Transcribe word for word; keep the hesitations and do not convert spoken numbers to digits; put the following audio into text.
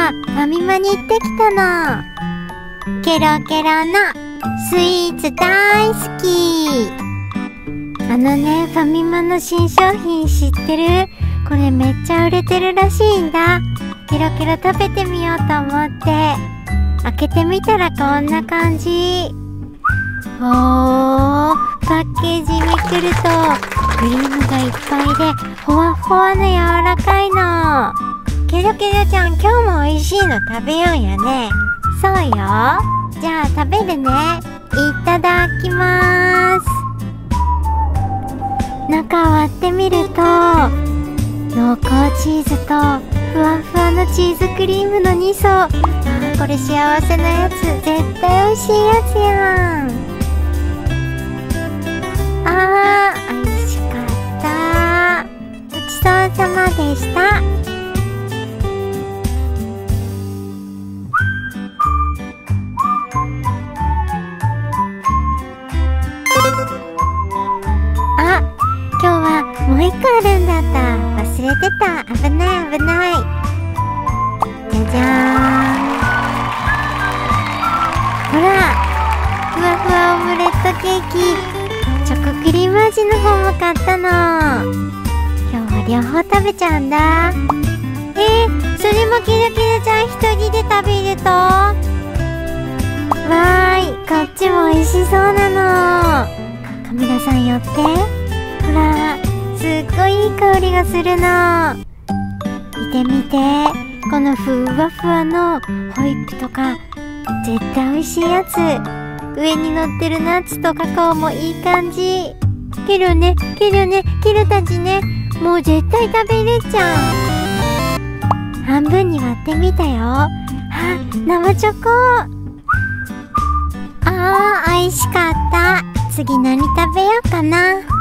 はファミマに行ってきたの。ケロケロのスイーツ大好き。あのね、ファミマの新商品知ってる？これめっちゃ売れてるらしいんだ。ケロケロ食べてみようと思って。開けてみたらこんな感じ。おー、パッケージめくるとクリームがいっぱいでほわほわの柔らかいの。ケロケロちゃん、今日も美味しいの食べようよね。そうよ。じゃあ食べるね。いただきまーす。中割ってみると濃厚チーズとふわふわのチーズクリームのに層。あー、これ幸せなやつ。絶対美味しいやつやん。あー、美味しかった。ごちそうさまでした。あ、今日はもう一個あるんだった。忘れてた。危ない危ない。じゃじゃーん。ほら、ふわふわオムレットケーキ。チョコクリーム味の方も買ったの。今日は両方食べちゃうんだ。えー、それもキラキラちゃん一人で食べると？わーい、こっちも美味しそうなの。カメラさん寄って。ほら、すっごいいい香りがするの。見て見て、このふわふわのホイップとか絶対美味しいやつ。上に乗ってるナッツとカカオもいい感じ。ケロね、ケロね、ケロたちね、もう絶対食べれちゃう。半分に割ってみたよ。あ、生チョコ。あー、美味しかった。次何食べようかな。